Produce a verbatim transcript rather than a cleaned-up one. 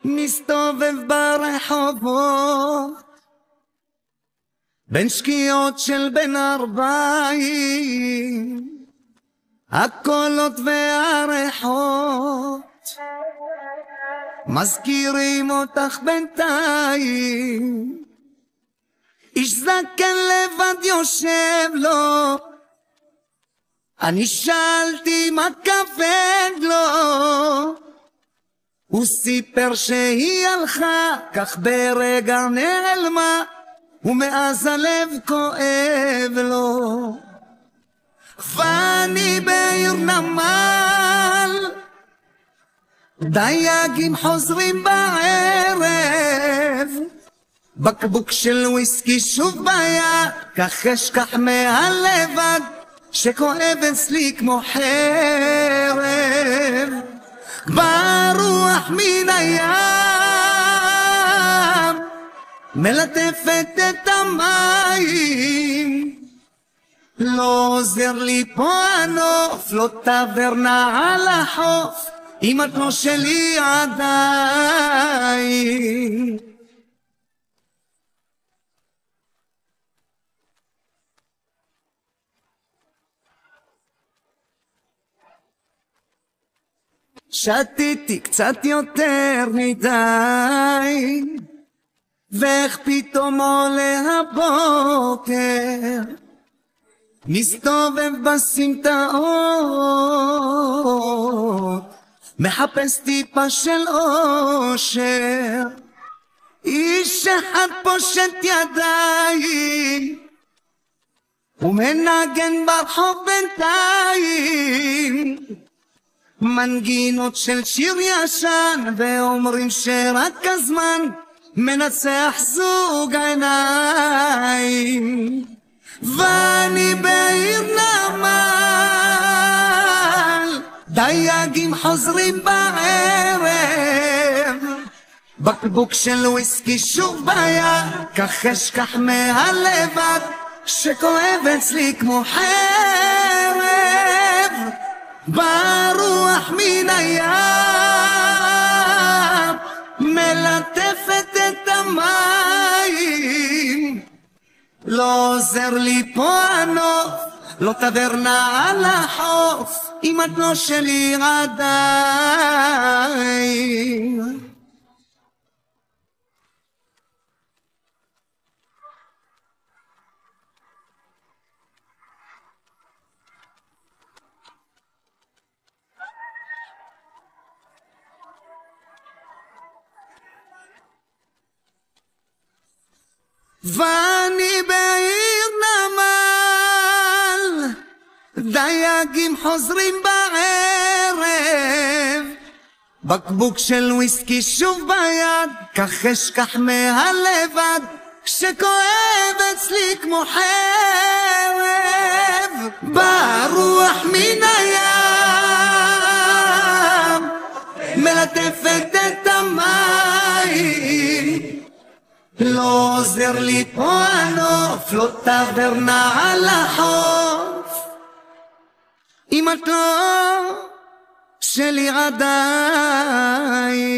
מסתובב ברחובות בין שקיעות של בין ארבעים, הקולות והריחות מזכירים אותך בינתיים. איש זקן לבד יושב לו, אני שאלתי מה כבד לו, הוא סיפר שהיא הלכה, כך ברגע נעלמה, ומאז הלב כואב לו. ואני בעיר נמל, דייגים חוזרים בערב, בקבוק של וויסקי שוב ביד, כך אשכח מהלבד שכואב אצלי כמו חרב. ברוח מן הים מלטפת את המים, לא עוזר לי פה הנוף, לא טברנה על החוף, אם את לא שלי עדיין. שתיתי קצת יותר מדי, ואיך פתאום עולה הבוקר, מסתובב בסמטאות, מחפש טיפה של אושר. איש אחד פושט ידיים ומנגן ברחוב בינתיים מנגינות של שיר ישן, ואומרים שרק הזמן מנצח זוג עיניים. ואני בעיר נמל, דייגים חוזרים בערב, בקבוק של וויסקי שוב ביד, כך אשכח מהלבד שכואב אצלי כמו חרב. ברוח מן הים מלטפת את המים, לא עוזר לי פה הנוף, לא טברנה על החוף, אם את לא שלי עדיין. ואני בעיר נמל, דייגים חוזרים בערב, בקבוק של וויסקי שוב ביד, כך אשכח מהלבד שכואב אצלי כמו חרב. ברוח מן הים מלטפת את המים, לא עוזר לי פה הנוף, לא טברנה על החוף, אם את לא שלי עדיין.